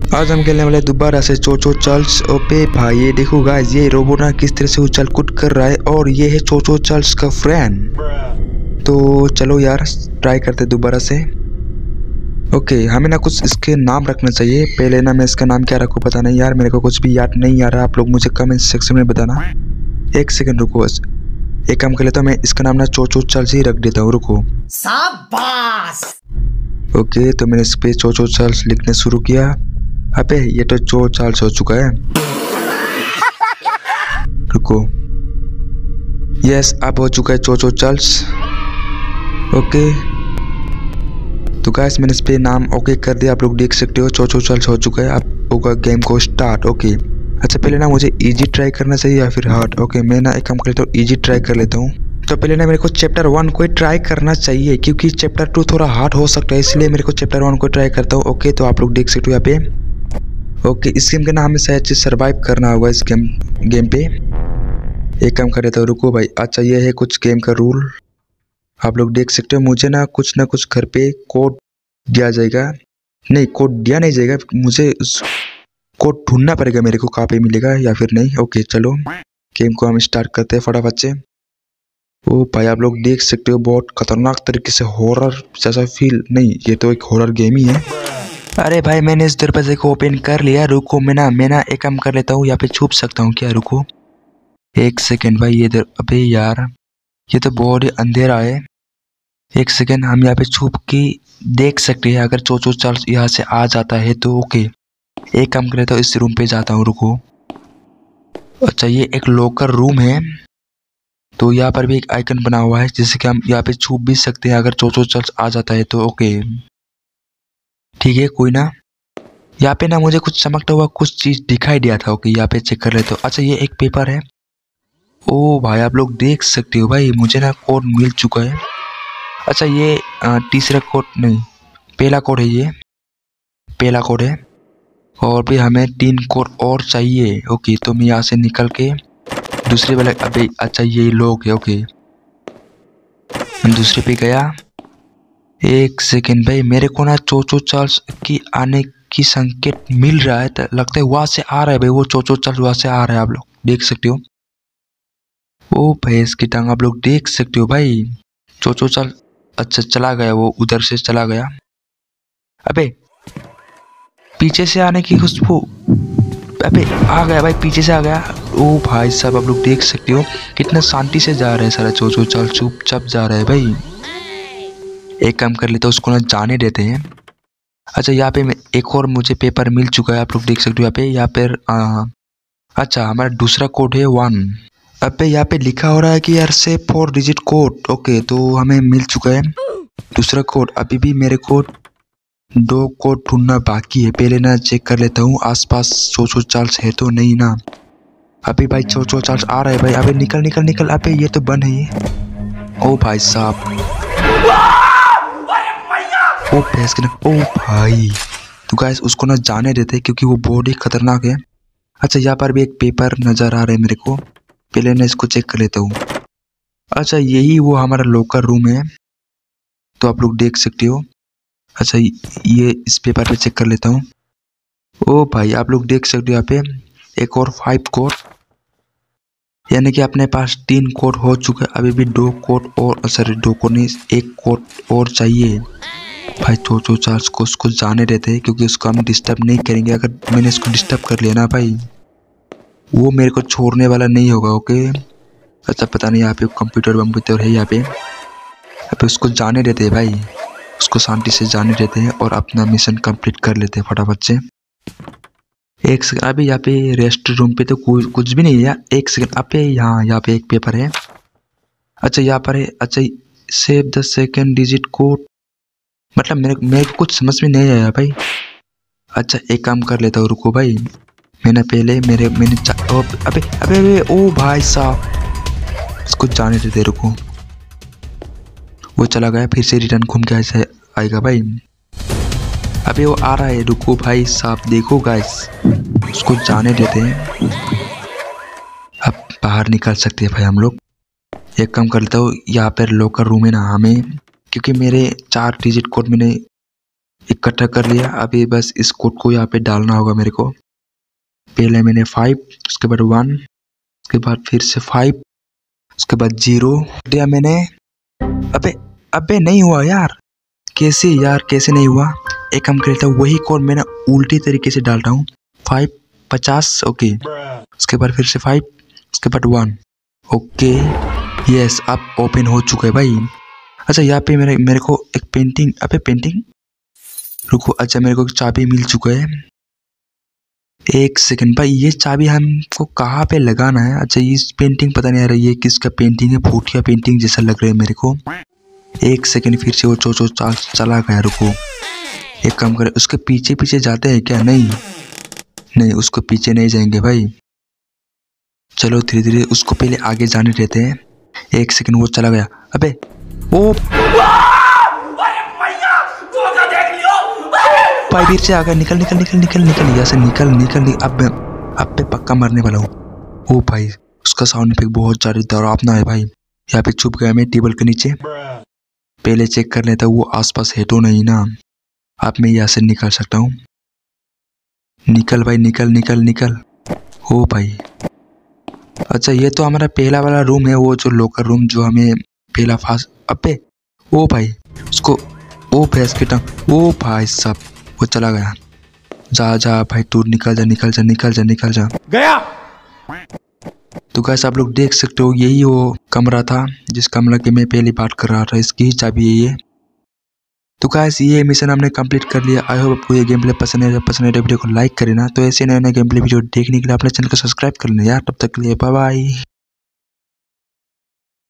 आज हम खेलने वाले दोबारा से चोचो चार्ल्स ओपे भाई। ये देखो गाइस, ये रोबोट ना किस तरह से उछल कूद कर रहा है और ये है चोचो चार्ल्स का फ्रेंड। तो चलो यार ट्राई करते दोबारा से। ओके, हमें ना कुछ इसके नाम रखना चाहिए। पहले ना मैं इसका नाम क्या रखूँ पता नहीं यार, मेरे को कुछ भी याद नहीं आ रहा। आप लोग मुझे कमेंट सेक्शन में बताना। एक सेकंड रुको, एक काम कर लेता हूँ, मैं इसका नाम ना चोचो चार्ल्स ही रख देता हूँ। रुको, शाबाश। ओके, तो मैंने इस पे चोचो चार्ल्स लिखने शुरू किया। अबे ये तो चो चार्ल्स हो चुका है। रुको, यस अब हो चुका है चोचो चार्ल्स। ओके तो गाइस मैंने इस पे नाम ओके कर दिया, आप लोग देख सकते हो चोचो चार्ल्स हो चुका है। अब होगा गेम को स्टार्ट। ओके अच्छा, पहले ना मुझे इजी ट्राई करना चाहिए या फिर हार्ड। ओके मैं ना एक काम कर लेता हूँ, इजी ट्राई कर लेता हूँ। तो पहले ना मेरे को चैप्टर 1 को ट्राई करना चाहिए क्योंकि चैप्टर 2 थोड़ा हार्ड हो सकता है, इसलिए मेरे को चैप्टर 1 को ट्राई करता हूँ। ओके तो आप लोग देख सकते हो यहाँ पे। ओके इस गेम के ना हमें शायद चीज सर्वाइव करना होगा इस गेम पे। एक काम कर लेता हूँ, रुको भाई। अच्छा ये है कुछ गेम का रूल, आप लोग देख सकते हो। मुझे ना कुछ घर पे कोड दिया जाएगा, नहीं कोड दिया नहीं जाएगा, मुझे उस कोड ढूंढना पड़ेगा मेरे को, कहाँ पे मिलेगा या फिर नहीं। ओके चलो गेम को हम स्टार्ट करते हैं फटाफट से। ओ भाई आप लोग देख सकते हो बहुत खतरनाक तरीके से हॉरर जैसा फील, नहीं ये तो एक हॉरर गेम ही है। अरे भाई मैंने इस दरवाजे को ओपन कर लिया। रुको मैं ना एक काम कर लेता हूँ, यहाँ पे छुप सकता हूँ क्या? रुको एक सेकेंड भाई, ये अबे यार ये तो बहुत ही अंधेरा है। एक सेकेंड, हम यहाँ पे छुप के देख सकते हैं अगर चोचो चार्ल्स यहाँ से आ जाता है तो। ओके एक काम कर लेता हूँ, इस रूम पे जाता हूँ। रुको, अच्छा ये एक लॉकर रूम है, तो यहाँ पर भी एक आइकन बना हुआ है जिससे कि हम यहाँ पे छुप भी सकते हैं अगर चोचो चार्ल्स आ जाता है तो। ओके ठीक है कोई ना, यहाँ पे ना मुझे कुछ चमकता हुआ कुछ चीज दिखाई दिया था। ओके यहाँ पे चेक कर लेते हो। अच्छा ये एक पेपर है। ओ भाई आप लोग देख सकते हो भाई, मुझे ना कोड मिल चुका है। अच्छा ये तीसरा कोड नहीं, पहला कोड है, ये पहला कोड है और भी हमें 3 कोड और चाहिए। ओके तो मैं यहाँ से निकल के दूसरे वाले, अबे अच्छा ये लोग है। ओके मैं दूसरे पे गया। एक सेकेंड भाई, मेरे को ना चोचो चार्ल्स की आने की संकेत मिल रहा है, तो लगता है वहां से आ रहा है भाई, वो चोचो चार्ल्स वहां से आ रहा है, आप लोग देख सकते हो। ओ भैंस की टांग, आप लोग देख सकते हो भाई चोचो चार्ल्स अच्छा चला गया, वो उधर से चला गया। अबे पीछे से आने की खुशबू, अबे आ गया भाई, पीछे से आ गया। ओ भाई साहब आप लोग देख सकते हो कितना शांति से जा रहा है सारा चोचो चार्ल्स, चुपचाप जा रहा है भाई। एक काम कर लेते हैं, उसको ना जाने देते हैं। अच्छा यहाँ पे एक और मुझे पेपर मिल चुका है, आप लोग देख सकते हो यहाँ पे अच्छा हमारा दूसरा कोड है 1। अब पे यहाँ पे लिखा हो रहा है कि यार से 4 डिजिट कोड। ओके तो हमें मिल चुका है दूसरा कोड। अभी भी मेरे को 2 कोड ढूंढना बाकी है, पहले ना चेक कर लेता हूँ आसपास चोचो चार्ल्स है तो नहीं ना। अभी भाई चोचो चार्ल्स आ रहा है भाई, अबे निकल निकल निकल। अबे ये तो बंद है ये। ओ भाई साहब, ओ भैंस के, ओ भाई तो गाइस उसको ना जाने देते क्योंकि वो बहुत ही खतरनाक है। अच्छा यहाँ पर भी एक पेपर नजर आ रहा है मेरे को, पहले ना इसको चेक कर लेता हूँ। अच्छा यही वो हमारा लॉकर रूम है, तो आप लोग देख सकते हो। अच्छा ये इस पेपर पे चेक कर लेता हूँ। ओ भाई आप लोग देख सकते हो यहाँ पे एक और 5 कोड, यानी कि अपने पास 3 कोड हो चुके हैं। अभी भी 2 कोड और, सॉरी 2 कोड नहीं 1 कोड और चाहिए भाई। चोचो चार्ल्स को उसको जाने देते हैं क्योंकि उसको हम डिस्टर्ब नहीं करेंगे। अगर मैंने इसको डिस्टर्ब कर लिया ना भाई, वो मेरे को छोड़ने वाला नहीं होगा। ओके अच्छा पता नहीं यहाँ पे कंप्यूटर है यहाँ पे। अभी उसको जाने देते हैं भाई, उसको शांति से जाने देते हैं और अपना मिशन कंप्लीट कर लेते हैं फटाफट से। एक सेकंड, अभी यहाँ पे रेस्ट रूम पे तो कुछ भी नहीं है यार। एक सेकंड, अबे यहाँ पे एक पेपर है। अच्छा यहाँ पर है, अच्छा save the second digit code, मतलब मेरे को कुछ समझ में नहीं आया भाई। अच्छा एक काम कर लेता हूँ, रुको भाई। मैंने अबे अबे अबे ओ भाई साहब, इसको जाने देते, रुको। वो चला गया, फिर से रिटर्न घूम के ऐसे आएगा भाई। अबे वो आ रहा है, रुको भाई साहब, देखो गाइस उसको जाने देते हैं। अब बाहर निकल सकते हैं भाई हम लोग। एक काम कर लेता हूँ, यहाँ पर लॉकर रूम है ना, हमें क्योंकि मेरे 4 डिजिट कोड मैंने इकट्ठा कर लिया। अभी बस इस कोड को यहाँ पे डालना होगा मेरे को। पहले मैंने 5, उसके बाद 1, उसके बाद फिर से 5, उसके बाद 0 दिया मैंने। अबे नहीं हुआ यार, कैसे नहीं हुआ। एक काम करता हूँ, वही कोड मैं ना उल्टी तरीके से डाल रहा हूँ। 5 50 ओके, उसके बाद फिर से 5, उसके बाद 1 ओके। यस, अब ओपन हो चुका है भाई। अच्छा यहाँ पे मेरे को एक पेंटिंग, पेंटिंग रुको। अच्छा मेरे को चाबी मिल चुका है। एक सेकंड भाई, ये चाबी हमको कहाँ पे लगाना है। अच्छा ये पेंटिंग पता नहीं आ रही है किसका पेंटिंग है, भूतिया पेंटिंग जैसा लग रहा है मेरे को। एक सेकंड, फिर से वो चो चला गया। रुको एक काम करें, उसके पीछे पीछे जाते हैं क्या? नहीं उसको पीछे नहीं जाएंगे भाई। चलो धीरे धीरे उसको पहले आगे जाने देते हैं। एक सेकंड, वो चला गया। अबे ओ भाई फिर से आ गया। निकल यहाँ से निकल। अब पे पक्का मरने वाला हूँ। ओ भाई उसका साउंड इफेक्ट बहुत ज्यादा डरावना है भाई। यहाँ पे छुप गया मैं टेबल के नीचे। पहले चेक कर लेता हूँ वो आसपास है तो नहीं ना। अब मैं यहाँ से निकल सकता हूँ। निकल भाई, निकल। ओ भाई अच्छा ये तो हमारा पहला वाला रूम है, वो जो लोकर रूम जो हमें पहला फास्ट। अबे ओ भाई उसको, ओ भैंस के टांग, ओ भाई साहब वो चला गया। जा भाई तू निकल जा गया। तो गाइस आप लोग देख सकते हो यही वो कमरा था जिस कमरा की मैं पहली बात कर रहा था। इसकी ही चाबी है ये। तो गाइस ये मिशन हमने कंप्लीट कर लिया। आई होप आपको ये गेम प्ले पसंद है वीडियो को लाइक करें ना। तो ऐसे नए गेम प्ले वीडियो देखने के लिए अपने चैनल को सब्सक्राइब कर लेना यार। तब तक के लिए बाय बाय।